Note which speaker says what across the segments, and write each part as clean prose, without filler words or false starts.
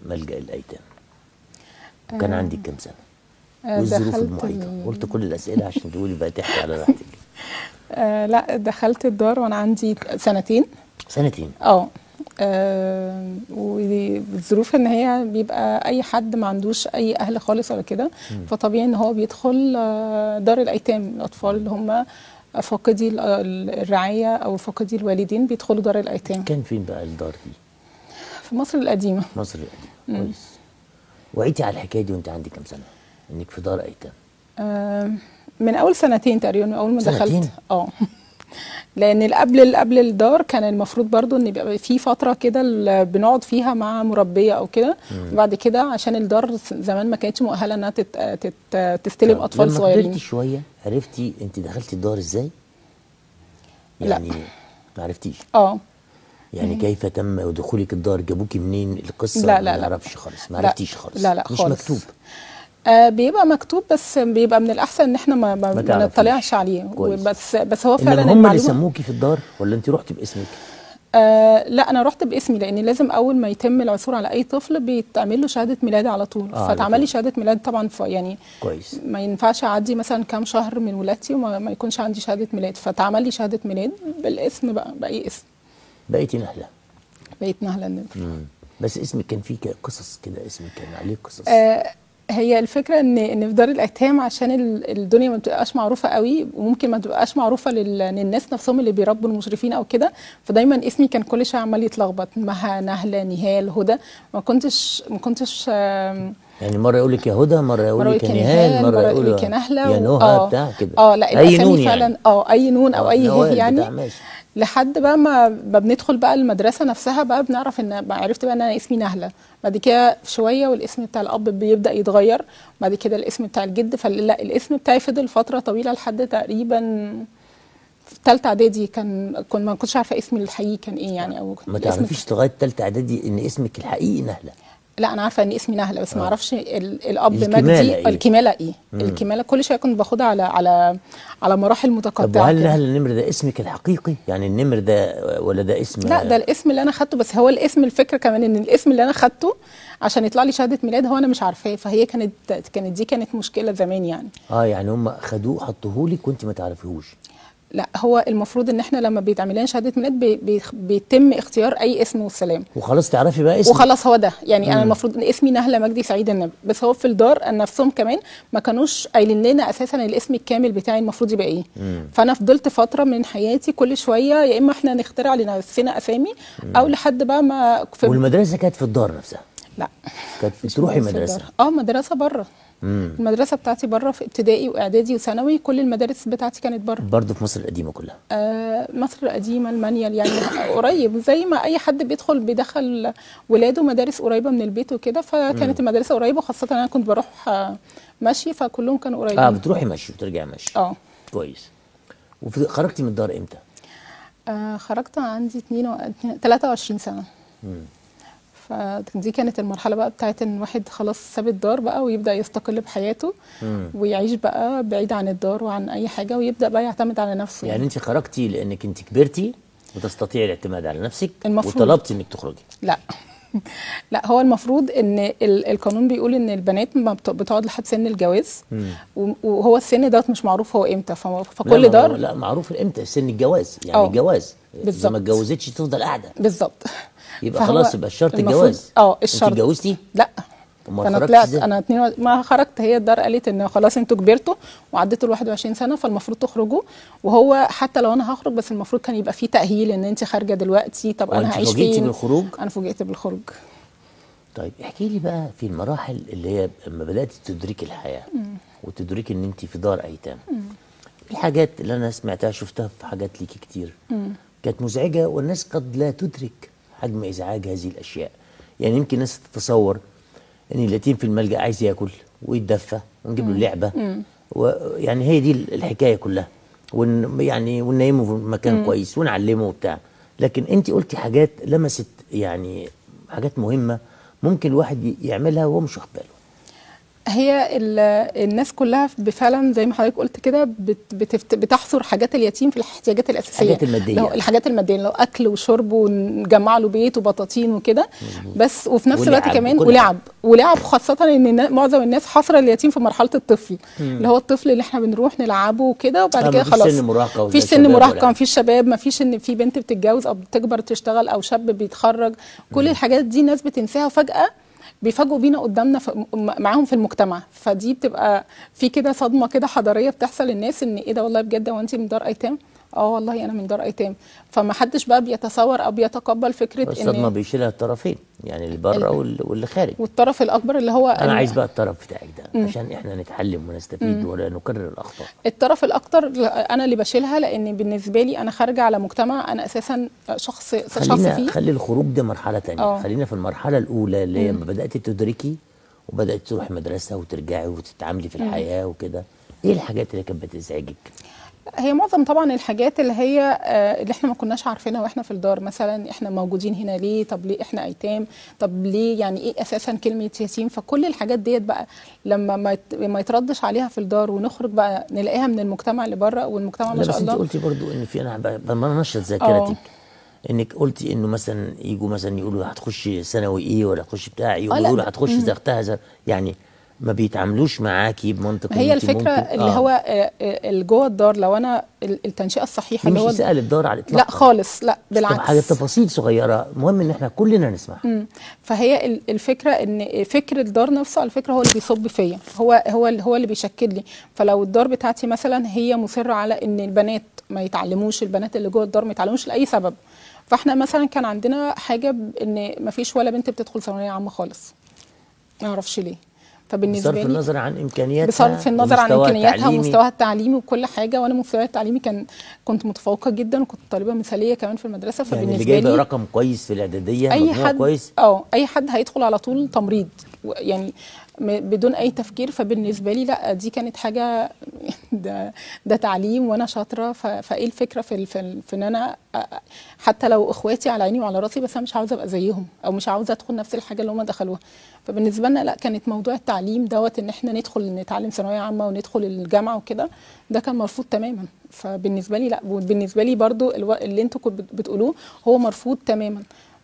Speaker 1: ملجأ الايتام؟ وكان عندك كام سنه؟ والظروف المحيطه؟ قلت كل الاسئله عشان تقولي بقى تحكي على راحتك.
Speaker 2: لا، دخلت الدار وانا عندي سنتين.
Speaker 1: سنتين؟
Speaker 2: والظروف ان هي بيبقى اي حد ما عندوش اي اهل خالص ولا كده، فطبيعي ان هو بيدخل دار الايتام. الاطفال اللي هم فاقدي الرعايه او فاقدي الوالدين بيدخلوا دار الايتام.
Speaker 1: كان فين بقى الدار دي؟
Speaker 2: في مصر القديمه.
Speaker 1: مصر القديمه، كويس. وعيتي على الحكايه دي وانت عندك كام سنه انك في دار ايتام؟
Speaker 2: من اول سنتين تقريبا، من اول ما
Speaker 1: سنتين؟
Speaker 2: دخلت. لان قبل الدار كان المفروض برضو ان يبقى في فتره كده بنقعد فيها مع مربيه او كده. وبعد كده عشان الدار زمان ما كانتش مؤهله انها تستلم اطفال صغيرين.
Speaker 1: لما كبرتي شويه عرفتي انت دخلتي الدار ازاي؟ يعني
Speaker 2: لا،
Speaker 1: ما عرفتيش؟
Speaker 2: يعني
Speaker 1: كيف تم دخولك الدار؟ جابوكي منين القصه؟
Speaker 2: لا
Speaker 1: ما نعرفش خالص، ما عرفتيش خالص؟
Speaker 2: لا
Speaker 1: مش
Speaker 2: خالص.
Speaker 1: مكتوب؟
Speaker 2: بيبقى مكتوب، بس بيبقى من الاحسن ان احنا ما نطلعش عليه. بس هو فعلا
Speaker 1: هم اللي سموكي في الدار ولا انت رحتي باسمك؟
Speaker 2: لا، انا رحت باسمي، لان لازم اول ما يتم العثور على اي طفل بيتعمل له شهاده ميلاد على طول. فتعمل لي شهاده ميلاد طبعا، يعني
Speaker 1: كويس.
Speaker 2: ما ينفعش اعدي مثلا كام شهر من ولادتي وما يكونش عندي شهاده ميلاد. فتعمل لي شهاده ميلاد بالاسم بقى، باي اسم.
Speaker 1: بقيتي نهله؟
Speaker 2: بقيت نهله النمر.
Speaker 1: بس اسمك كان فيه قصص كده، اسمك كان عليه قصص.
Speaker 2: هي الفكره ان في دار الايتام عشان الدنيا ما بتبقاش معروفه قوي، وممكن ما تبقاش معروفه للناس نفسهم اللي بيربوا المشرفين او كده. فدايما اسمي كان كل شويه عمال يتلخبط، مها، نهله، نهال، هدى. ما كنتش
Speaker 1: يعني مره يقول لك يا هدى، مره يقول لك يا نهال، مره يقول
Speaker 2: لك يا نهله،
Speaker 1: يا نهى بتاع كده.
Speaker 2: لا،
Speaker 1: اي نون
Speaker 2: فعلا
Speaker 1: يعني.
Speaker 2: اي نون او اي هي يعني.
Speaker 1: ماشي.
Speaker 2: لحد بقى ما بندخل بقى المدرسه نفسها بقى بنعرف ان عرفت بقى ان انا اسمي نهله. بعد كده شويه والاسم بتاع الاب بيبدا يتغير. بعد كده الاسم بتاع الجد. فلا، الاسم بتاعي فضل فتره طويله لحد تقريبا في ثالثه اعدادي. ما كنتش عارفه اسمي الحقيقي كان ايه يعني. او
Speaker 1: ما تعرفيش لغايه ثالثه اعدادي ان اسمك الحقيقي نهله؟
Speaker 2: لا، انا عارفه ان اسمي نهله، بس ما اعرفش الاب
Speaker 1: الكمالة
Speaker 2: مجدي.
Speaker 1: إيه؟
Speaker 2: الكماله ايه؟ الكماله كل شويه كنت باخدها على مراحل متقطعه.
Speaker 1: طب وهل نهله النمر ده اسمك الحقيقي؟ يعني النمر ده ولا ده اسم؟
Speaker 2: لا، ده الاسم اللي انا خدته. بس هو الاسم، الفكره كمان ان الاسم اللي انا خدته عشان يطلع لي شهاده ميلاد هو انا مش عارفاه. فهي كانت مشكله زمان يعني.
Speaker 1: يعني هم خدوه حطوه لك وانت ما تعرفيهوش؟
Speaker 2: لا، هو المفروض ان احنا لما بيتعمل لنا شهاده ميلاد بيتم اختيار اي اسم والسلام.
Speaker 1: وخلاص تعرفي بقى اسمك
Speaker 2: وخلاص هو ده يعني. انا المفروض ان اسمي نهله مجدي سعيد النبي. بس هو في الدار نفسهم كمان ما كانوش قايلين لنا اساسا الاسم الكامل بتاعي المفروض يبقى ايه. فانا فضلت فتره من حياتي كل شويه يا اما احنا نخترع لنفسنا اسامي او لحد بقى ما
Speaker 1: والمدرسه كانت في الدار نفسها؟
Speaker 2: لا،
Speaker 1: كانت بتروحي مدرسه؟
Speaker 2: مدرسه بره. المدرسه بتاعتي بره، في ابتدائي واعدادي وثانوي. كل المدارس بتاعتي كانت بره.
Speaker 1: برضه في مصر القديمه كلها؟
Speaker 2: مصر القديمه، المانيال يعني قريب. زي ما اي حد بيدخل ولاده مدارس قريبه من البيت وكده. فكانت المدرسه قريبه، خاصه انا كنت بروح مشي، فكلهم كانوا قريبين.
Speaker 1: بتروحي مشي وترجعي مشي؟ كويس. خرجتي من الدار امتى؟
Speaker 2: خرجت عندي 23 سنه. فدي كانت المرحله بقى بتاعت ان الواحد خلاص ساب الدار بقى ويبدا يستقل بحياته. ويعيش بقى بعيد عن الدار وعن اي حاجه، ويبدا بقى يعتمد على نفسه.
Speaker 1: يعني انت خرجتي لانك انت كبرتي وتستطيعي الاعتماد على نفسك وطلبتي انك تخرجي؟
Speaker 2: لا لا، هو المفروض ان القانون بيقول ان البنات ما بتقعد لحد سن الجواز. وهو السن دوت مش معروف هو امتى. فكل دار
Speaker 1: لا معروف امتى سن الجواز يعني. الجواز اذا ما اتجوزتش تفضل قاعده.
Speaker 2: بالظبط.
Speaker 1: يبقى خلاص يبقى الشرط الجواز.
Speaker 2: الشرط.
Speaker 1: انت اتجوزتي؟
Speaker 2: لا، انا طلعت. انا ما خرجت. هي الدار قالت ان خلاص انتوا كبرتوا وعديتوا ال 21 سنه، فالمفروض تخرجوا. وهو حتى لو انا هخرج، بس المفروض كان يبقى في تاهيل ان انت خارجه دلوقتي. طب انا هعيش فين؟
Speaker 1: فوجئتي بالخروج؟
Speaker 2: انا فوجئت بالخروج.
Speaker 1: طيب احكي لي بقى في المراحل اللي هي لما بدات تدركي الحياه وتدركي ان انت في دار ايتام. في حاجات اللي انا سمعتها شفتها في حاجات ليكي كتير كانت مزعجه، والناس قد لا تدرك حجم ازعاج هذه الاشياء. يعني يمكن الناس تتصور ان اليتيم في الملجأ عايز ياكل ويتدفى ونجيب له لعبه، ويعني هي دي الحكايه كلها، وننيمه في مكان كويس ونعلمه وبتاع. لكن انت قلتي حاجات لمست يعني حاجات مهمه ممكن الواحد يعملها وهو مش واخد باله.
Speaker 2: هي الناس كلها فعلا زي ما حضرتك قلت كده بتحصر حاجات اليتيم في الاحتياجات الاساسيه،
Speaker 1: الحاجات الماديه،
Speaker 2: الحاجات الماديه، لو اكل وشرب ونجمع له بيت وبطاطين وكده بس، وفي نفس الوقت كمان ولعب خاصه ان معظم الناس حاصره اليتيم في مرحله الطفل، اللي هو الطفل اللي احنا بنروح نلعبه وكده، وبعد كده خلاص
Speaker 1: مفيش سن
Speaker 2: مراهقه، مفيش شباب، مفيش ان في بنت بتتجوز او بتكبر تشتغل او شاب بيتخرج، كل الحاجات دي الناس بتنساها، وفجاه بيفاجئوا بينا قدامنا معاهم في المجتمع. فدي بتبقى في كده صدمه كده حضاريه بتحصل للناس، ان ايه ده والله بجد وانت من دار ايتام؟ اه والله انا من دار ايتام. فما حدش بقى بيتصور او بيتقبل فكره ان
Speaker 1: الصدمه بيشيلها الطرفين، يعني اللي بره واللي خارج،
Speaker 2: والطرف الاكبر اللي هو
Speaker 1: انا عايز بقى الطرف بتاعك ده عشان احنا نتعلم ونستفيد ولا نكرر الاخطاء.
Speaker 2: الطرف الاكتر انا اللي بشيلها، لان بالنسبه لي انا خارجه على مجتمع انا اساسا شخص فيه.
Speaker 1: خلي الخروج ده مرحله ثانيه، خلينا في المرحله الاولى اللي هي لما بدات تدركي وبدات تروحي مدرسه وترجعي وتتعاملي في الحياه وكده. ايه الحاجات اللي كانت بتزعجك؟
Speaker 2: هي معظم طبعا الحاجات اللي هي اللي احنا ما كناش عارفينها واحنا في الدار، مثلا احنا موجودين هنا ليه؟ طب ليه احنا ايتام؟ طب ليه يعني ايه اساسا كلمه يتيم؟ فكل الحاجات ديت بقى لما ما يتردش عليها في الدار ونخرج بقى نلاقيها من المجتمع اللي بره، والمجتمع ما شاء الله.
Speaker 1: بس انت قلتي برضو ان في، انا بنشط ذاكرتك، انك قلتي انه مثلا يجوا مثلا يقولوا هتخشي ثانوي ايه ولا هتخشي بتاع، يقولوا هتخشي زي اختها، يعني ما بيتعاملوش معاكي بمنطق.
Speaker 2: هي الفكره اللي هو اللي جوه الدار، لو انا التنشئه الصحيحه اللي هو
Speaker 1: مش سأل الدار على الاطلاق،
Speaker 2: لا خالص، لا بالعكس،
Speaker 1: حاجه تفاصيل صغيره مهم ان احنا كلنا نسمعها.
Speaker 2: فهي الفكره ان فكر الدار نفسه على فكره هو اللي بيصب فيا، هو اللي بيشكل لي. فلو الدار بتاعتي مثلا هي مصره على ان البنات ما يتعلموش، البنات اللي جوه الدار ما يتعلموش لاي سبب، فاحنا مثلا كان عندنا حاجه ان ما فيش ولا بنت بتدخل ثانويه عامه خالص، ما اعرفش ليه. فبالنسبه لي
Speaker 1: بصرف النظر عن امكانياتها،
Speaker 2: بصرف النظر عن امكانياتها ومستواها التعليمي وكل حاجه، وانا مستواي التعليمي كنت متفوقه جدا، وكنت طالبه مثاليه كمان في المدرسه. فبالنسبه
Speaker 1: يعني اللي جايبه رقم كويس في الاعداديه،
Speaker 2: اي حد
Speaker 1: كويس،
Speaker 2: اي حد هيدخل على طول تمريض يعني بدون اي تفكير. فبالنسبه لي لا، دي كانت حاجه ده تعليم وانا شاطره. فايه الفكره في ان انا حتى لو اخواتي على عيني وعلى راسي، بس انا مش عاوزه ابقى زيهم، او مش عاوزه ادخل نفس الحاجه اللي هم دخلوها. فبالنسبه لنا لا، كانت موضوع التعليم دوت، ان احنا ندخل نتعلم ثانويه عامه وندخل الجامعه وكده، ده كان مرفوض تماما. فبالنسبه لي لا، وبالنسبه لي برضو اللي انتوا كنتوا بتقولوه هو مرفوض تماما.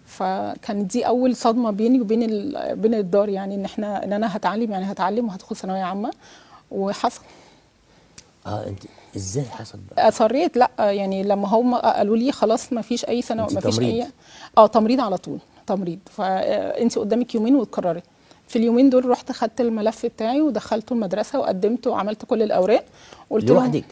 Speaker 2: فكانت دي اول صدمه بيني وبين بين الدار، يعني ان انا هتعلم وهدخل ثانويه عامه، وحصل.
Speaker 1: انت ازاي حصل بقى؟
Speaker 2: اصريت، لا يعني لما هم قالوا لي خلاص ما فيش اي ثانوي، ما فيش اي تمريض على طول، تمريض. فانت قدامك يومين وتقرري. في اليومين دول رحت خدت الملف بتاعي ودخلته المدرسه وقدمت وعملت كل الاوراق، قلت
Speaker 1: لوحدك؟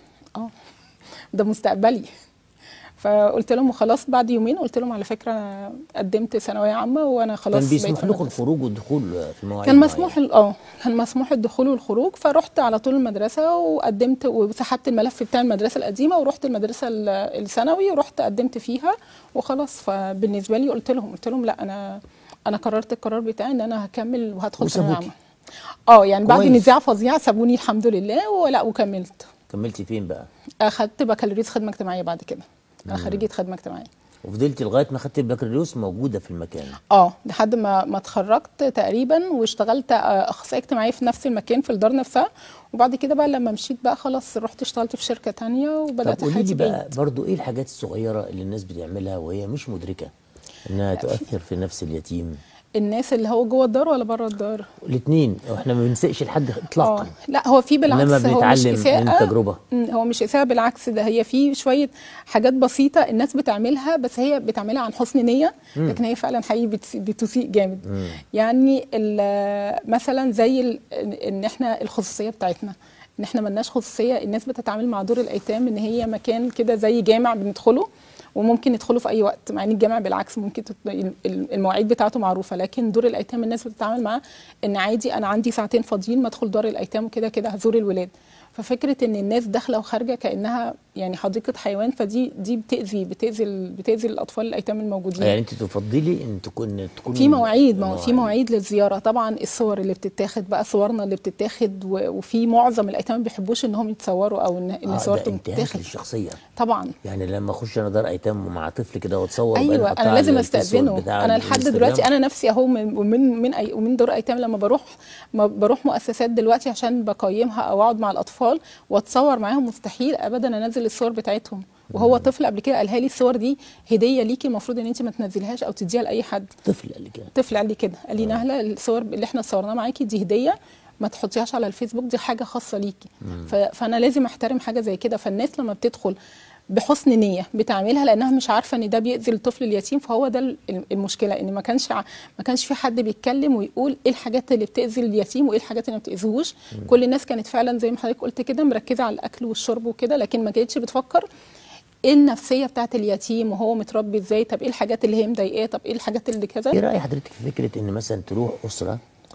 Speaker 2: ده مستقبلي. فقلت لهم وخلاص بعد يومين قلت لهم على فكره انا قدمت ثانويه عامه وانا خلاص.
Speaker 1: كان بيسمح لكم الخروج والدخول في المواعيد؟
Speaker 2: كان مسموح كان مسموح الدخول والخروج. فرحت على طول المدرسه وقدمت وسحبت الملف بتاع المدرسه القديمه ورحت المدرسه الثانوي ورحت قدمت فيها وخلاص. فبالنسبه لي قلت لهم لا، انا قررت القرار بتاعي ان انا هكمل وهدخل ثانويه عامه. يعني بعد نزاع فظيع سابوني الحمد لله وكملت.
Speaker 1: كملتي فين بقى؟
Speaker 2: اخدت بكالوريوس خدمه اجتماعيه بعد كده. انا خريجه خدمه اجتماعيه.
Speaker 1: وفضلتي لغايه ما خدتي البكالوريوس موجوده في المكان؟
Speaker 2: لحد ما اتخرجت تقريبا، واشتغلت اخصائيه اجتماعيه في نفس المكان في الدار نفسها. وبعد كده بقى لما مشيت بقى خلاص رحت اشتغلت في شركه ثانيه وبدات
Speaker 1: حياتي. طب قولي لي بقى برضو ايه الحاجات الصغيره اللي الناس بتعملها وهي مش مدركه انها تؤثر في نفس اليتيم؟
Speaker 2: الناس اللي هو جوه الدار ولا بره الدار؟
Speaker 1: الاثنين، احنا ما بنسقش لحد اطلاقا.
Speaker 2: لا هو في بالعكس،
Speaker 1: هو مش اساءه من التجربه،
Speaker 2: هو مش اساءه، بالعكس ده هي في شويه حاجات بسيطه الناس بتعملها، بس هي بتعملها عن حسن نيه، لكن هي فعلا حقيقي بتسيء جامد. يعني مثلا زي ان احنا الخصوصيه بتاعتنا، ان احنا ملناش خصوصيه. الناس بتتعامل مع دور الايتام ان هي مكان كده زي جامع بندخله وممكن ندخله في اي وقت، مع ان الجامع بالعكس ممكن المواعيد بتاعته معروفه، لكن دور الايتام الناس بتتعامل معاه ان عادي انا عندي ساعتين فاضيين ما ادخل دار الايتام وكده كده هزور الولاد. ففكره ان الناس داخله وخارجه كانها يعني حديقه حيوان، فدي بتاذي الاطفال الايتام الموجودين.
Speaker 1: يعني انت تفضلي ان تكون
Speaker 2: في مواعيد، ما هو في مواعيد للزياره طبعا. الصور اللي بتتاخد بقى صورنا اللي بتتاخد، وفي معظم الايتام ما بيحبوش انهم يتصوروا او ان صورتهم
Speaker 1: تتاخد للشخصيه
Speaker 2: طبعا.
Speaker 1: يعني لما اخش انا دار ايتام ومع طفل كده واتصور،
Speaker 2: ايوه انا لازم استاذنه. انا لحد دلوقتي انا نفسي اهو من دار ايتام لما بروح مؤسسات دلوقتي عشان بقيمها او اقعد مع الاطفال واتصور معاهم، مستحيل ابدا انزل الصور بتاعتهم. وهو طفل قبل كده قالها لي الصور دي هديه ليكي، المفروض ان انت ما تنزليهاش او تديها لاي حد.
Speaker 1: طفل قال لي كده؟
Speaker 2: طفل قال لي كده، قال لي نهله الصور اللي احنا صورناها معاكي دي هديه، ما تحطيهاش على الفيسبوك، دي حاجه خاصه ليكي. فانا لازم احترم حاجه زي كده. فالناس لما بتدخل بحسن نيه بتعملها لانها مش عارفه ان ده بيأذي الطفل اليتيم، فهو ده المشكله، ان ما كانش في حد بيتكلم ويقول ايه الحاجات اللي بتأذي اليتيم وايه الحاجات اللي ما بتأذيهوش. كل الناس كانت فعلا زي ما حضرتك قلت كده مركزه على الاكل والشرب وكده، لكن ما كانتش بتفكر ايه النفسيه بتاعت اليتيم وهو متربي ازاي، طب ايه الحاجات اللي هي مضايقاه، طب ايه الحاجات اللي كذا.
Speaker 1: ايه رأي حضرتك في فكره ان مثلا تروح اسره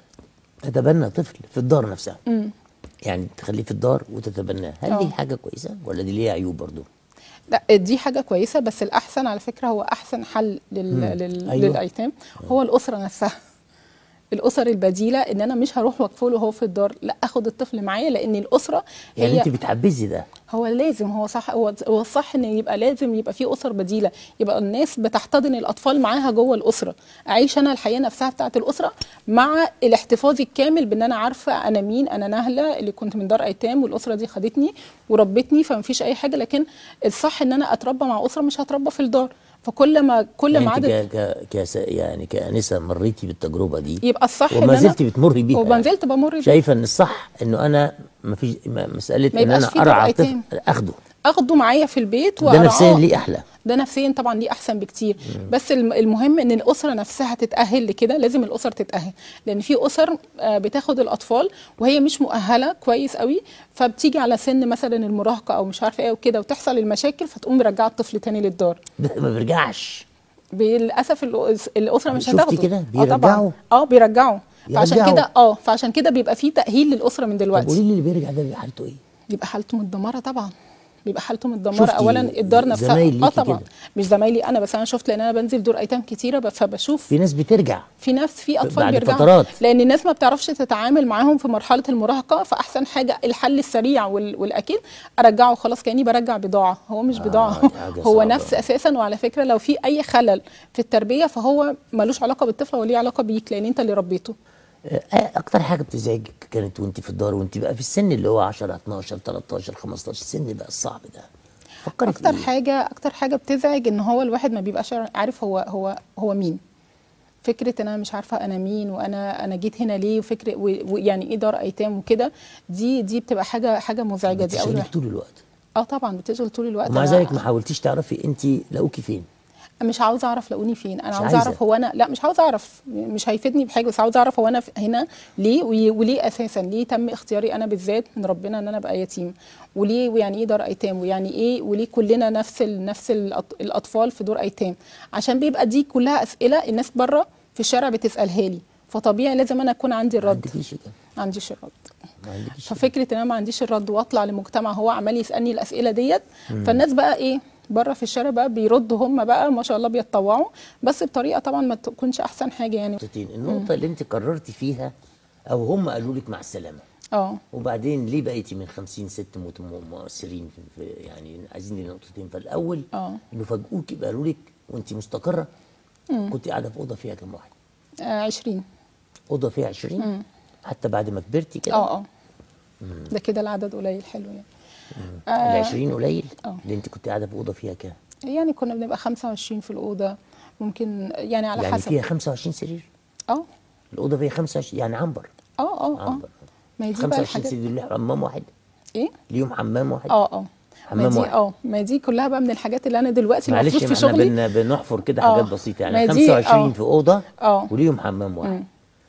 Speaker 1: تتبنى طفل في الدار نفسها؟ يعني تخليه في الدار وتتبناه، هل دي حاجه كويسه ولا دي ليها عيوب برضو؟
Speaker 2: لا دي حاجه كويسه، بس الاحسن على فكره هو احسن حل أيوة. للايتام هو الاسره نفسها. الاسر البديله، ان انا مش هروح واكفله وهو في الدار، لا اخد الطفل معايا، لان الاسره هي
Speaker 1: يعني انت بتحبذي ده.
Speaker 2: هو لازم، هو صح، هو الصح ان يبقى لازم يبقى في اسر بديله، يبقى الناس بتحتضن الاطفال معاها جوه الاسره. اعيش انا الحياه نفسها بتاعت الاسره مع الاحتفاظ الكامل بان انا عارفه انا مين، انا نهله اللي كنت من دار ايتام والاسره دي خدتني وربتني، فمفيش اي حاجه. لكن الصح ان انا اتربى مع اسره، مش هتربى في الدار. فكل ما
Speaker 1: يعني
Speaker 2: عدد
Speaker 1: يعني كأنسة مريتي بالتجربه دي،
Speaker 2: يبقى الصح
Speaker 1: وما زلت بتمري بيها،
Speaker 2: وما زلت بمر بيها.
Speaker 1: شايفه ان الصح انه انا ما فيش مساله ان انا ارعى طفل اخده
Speaker 2: معايا في البيت
Speaker 1: ده نفسيا ليه احلى،
Speaker 2: ده نفسيا طبعا ليه احسن بكتير. بس المهم ان الاسره نفسها تتاهل لكده، لازم الاسر تتاهل، لان في اسر بتاخد الاطفال وهي مش مؤهله كويس قوي، فبتيجي على سن مثلا المراهقه او مش عارفه ايه وكده، وتحصل المشاكل فتقوم مرجعه الطفل تاني للدار.
Speaker 1: ما بيرجعش
Speaker 2: للاسف. الاسره مش هتاخده.
Speaker 1: شفتي كده بيرجعوا؟
Speaker 2: بيرجعوا. فعشان كده بيبقى في تاهيل للاسره من دلوقتي.
Speaker 1: طب قولي لي اللي بيرجع ده بيبقى حالته ايه؟
Speaker 2: بيبقى حالته متدمره طبعا، بيبقى حالته متدمره. اولا الدار نفسها طبعا كده. مش زمايلي انا بس، انا شفت، لان انا بنزل دور ايتام كتيره، فبشوف
Speaker 1: في ناس بترجع،
Speaker 2: في اطفال بيرجعوا
Speaker 1: فترات،
Speaker 2: لان الناس ما بتعرفش تتعامل معاهم في مرحله المراهقه. فاحسن حاجه الحل السريع والاكيد ارجعه خلاص، كاني برجع بضاعه. هو مش بضاعه هو نفس اساسا. وعلى فكره لو في اي خلل في التربيه فهو ملوش علاقه بالطفل، هو ليه علاقه بيك، لان انت اللي ربيته.
Speaker 1: اكتر حاجه بتزعجك كانت وانت في الدار، وانت بقى في السن اللي هو 10 12 13 15، السن بقى الصعب ده؟ فكري
Speaker 2: اكتر حاجه بتزعج ان هو الواحد ما بيبقاش عارف هو مين. فكره ان انا مش عارفه انا مين، وانا جيت هنا ليه، وفكره ويعني ايه دار ايتام وكده، دي بتبقى حاجه مزعجه. دي اول
Speaker 1: طول الوقت.
Speaker 2: طبعا بتشغل طول الوقت.
Speaker 1: ومع ذلك ما حاولتيش تعرفي انت لقوكي فين؟
Speaker 2: مش عاوزه اعرف لقوني فين، انا عاوزه اعرف هو انا، لا مش عاوزه اعرف، مش هيفيدني بحاجه، بس عاوزه اعرف هو انا هنا ليه، وليه اساسا، ليه تم اختياري انا بالذات من ربنا ان انا ابقى يتيم، وليه، ويعني ايه دار ايتام، ويعني ايه، وليه كلنا نفس الاطفال في دور ايتام. عشان بيبقى دي كلها اسئله الناس بره في الشارع بتسالها لي، فطبيعي لازم انا اكون عندي الرد. ما عنديش الرد. ففكره ان انا ما عنديش الرد واطلع لمجتمع هو عمال يسالني الاسئله ديت، فالناس بقى ايه بره في الشارع بقى بيردوا هم بقى ما شاء الله بيتطوعوا، بس بطريقه طبعا ما تكونش احسن حاجه. يعني
Speaker 1: النقطه اللي انت قررتي فيها او هم قالوا لك مع السلامه، وبعدين ليه بقيتي من 50 ست مؤثرين في يعني عايزين لي نقطتين. فالاول انه فاجئوك قالوا لك وانت مستقره كنت قاعده في اوضه فيها كم واحد؟
Speaker 2: 20
Speaker 1: اوضه فيها 20 حتى بعد ما كبرتي كده؟
Speaker 2: ده كده العدد قليل حلو يعني.
Speaker 1: ال 20 قليل؟ اللي انت كنت قاعده في اوضه فيها كام؟
Speaker 2: يعني كنا بنبقى 25 في الاوضه، ممكن يعني على
Speaker 1: يعني
Speaker 2: حسب.
Speaker 1: فيها 25 سرير؟ الاوضه فيها 25 يعني عنبر؟
Speaker 2: عنبر. ما هي دي
Speaker 1: 25 سرير ليهم حمام واحد؟
Speaker 2: ايه؟
Speaker 1: ليهم حمام واحد؟
Speaker 2: حمام واحد. ما دي كلها بقى من الحاجات اللي انا دلوقتي المفروض في شغلي.
Speaker 1: معلش احنا بنحفر كده حاجات بسيطه يعني. 25 في اوضه وليهم حمام واحد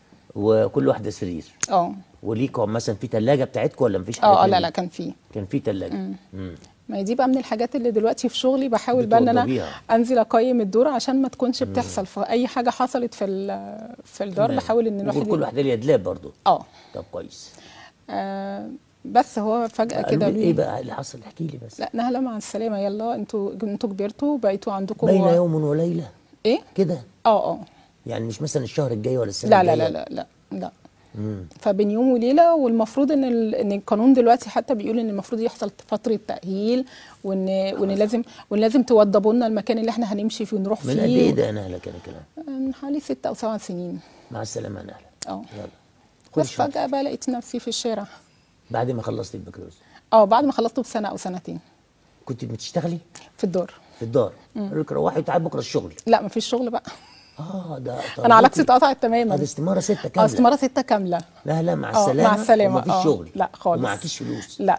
Speaker 1: وكل واحده سرير. وليكم مثلا في ثلاجه بتاعتكم ولا مفيش حاجه؟
Speaker 2: لا كان في
Speaker 1: ثلاجه.
Speaker 2: ما هي دي بقى من الحاجات اللي دلوقتي في شغلي بحاول بقى ان انا انزل اقيم الدور عشان ما تكونش بتحصل. فاي حاجه حصلت في الدار بحاول ان الواحد
Speaker 1: كل واحده ليها دولاب برضه.
Speaker 2: طب
Speaker 1: كويس.
Speaker 2: بس هو فجاه
Speaker 1: قالوا
Speaker 2: كده
Speaker 1: لي ايه بقى اللي حصل؟ احكي لي بس.
Speaker 2: لا نهله مع السلامه، يلا انتوا كبرتوا وبقيتوا عندكم
Speaker 1: بين يوم وليله
Speaker 2: ايه
Speaker 1: كده؟
Speaker 2: اه
Speaker 1: يعني مش مثلا الشهر الجاي ولا السنه
Speaker 2: لا
Speaker 1: الجايه؟
Speaker 2: لا لا لا لا لا. فبين يوم وليله، والمفروض ان القانون دلوقتي حتى بيقول ان المفروض يحصل فتره تاهيل، وان لازم توضبوا لنا المكان اللي احنا هنمشي فيه ونروح
Speaker 1: من قد
Speaker 2: فيه.
Speaker 1: ايه ده يا نهله كان الكلام؟
Speaker 2: من حوالي 6 أو 7 سنين.
Speaker 1: مع السلامه يا نهله.
Speaker 2: اه
Speaker 1: يلا
Speaker 2: بس فجاه بقى لقيت نفسي في الشارع.
Speaker 1: بعد ما خلصت البكالوريوس؟
Speaker 2: بعد ما خلصته بسنه او سنتين.
Speaker 1: كنت بتشتغلي
Speaker 2: في الدار.
Speaker 1: في الدار؟ قالوا لك روحي وتعالي بكره الشغل.
Speaker 2: لا مفيش شغل بقى.
Speaker 1: ده
Speaker 2: انا علاقتي اتقطعت تماما.
Speaker 1: ده استماره 6 كامله.
Speaker 2: استماره 6 كامله.
Speaker 1: لا لا مع السلامه.
Speaker 2: مع السلامه.
Speaker 1: ومفيش شغل.
Speaker 2: لا خالص.
Speaker 1: ومعكيش فلوس.
Speaker 2: لا.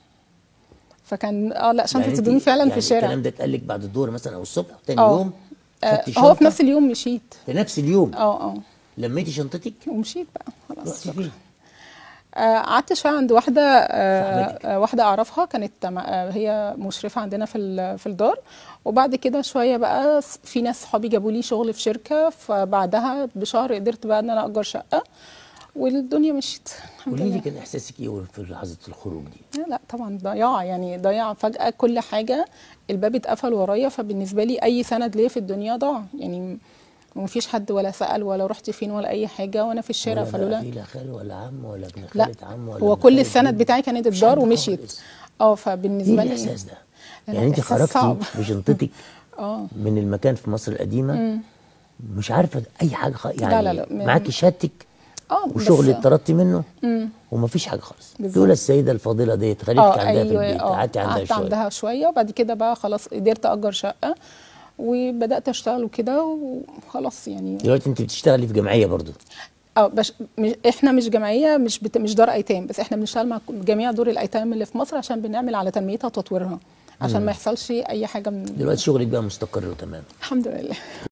Speaker 2: فكان لا شنطه
Speaker 1: يعني
Speaker 2: هدومي فعلا
Speaker 1: يعني
Speaker 2: في الشارع.
Speaker 1: الكلام ده اتقال لك بعد الظهر مثلا او الصبح تاني يوم؟ خدتي
Speaker 2: هو في
Speaker 1: شنطة؟
Speaker 2: نفس اليوم مشيت.
Speaker 1: في نفس اليوم؟ لميتي شنطتك
Speaker 2: ومشيت بقى خلاص.
Speaker 1: رحتي فين؟
Speaker 2: قعدت شويه عند واحده واحده اعرفها، كانت هي مشرفه عندنا في الدار. وبعد كده شويه بقى في ناس صحابي جابوا لي شغل في شركه، فبعدها بشهر قدرت بقى ان انا اجر شقه والدنيا مشيت الحمد
Speaker 1: قولي
Speaker 2: لله.
Speaker 1: لي كان احساسك ايه في لحظه الخروج دي؟
Speaker 2: لا طبعا ضياع، يعني ضياع فجاه كل حاجه، الباب اتقفل ورايا، فبالنسبه لي اي سند ليا في الدنيا ضاع يعني. ومفيش حد ولا سأل ولا رحت فين ولا أي حاجة وأنا في الشارع.
Speaker 1: فلولا لا خال ولا عم ولا ابن
Speaker 2: لا
Speaker 1: خالة عم ولا
Speaker 2: هو كل السند بتاعي كانت الدار ومشيت. فبالنسبة لي
Speaker 1: ايه الإحساس ده؟ يعني أنت خرجتي بشنطتك من المكان في مصر القديمة مش عارفة أي حاجة يعني
Speaker 2: لا
Speaker 1: معاكي شهادتك وشغل اتطردتي منه ومفيش حاجة خالص. تقول السيدة الفاضلة ديت خليتك عندها في البيت، قعدتي
Speaker 2: عندها شوية وبعد كده بقى خلاص قدرت أجر شقة وبدات اشتغل وكده وخلاص. يعني
Speaker 1: دلوقتي انت بتشتغلي في جمعيه برضو؟
Speaker 2: احنا مش جمعيه، مش دار ايتام، بس احنا بنشتغل مع جميع دور الايتام اللي في مصر عشان بنعمل على تنميتها وتطويرها عشان ما يحصلش اي حاجه من
Speaker 1: دلوقتي شغلك بقى مستقر وتمام؟
Speaker 2: الحمد لله.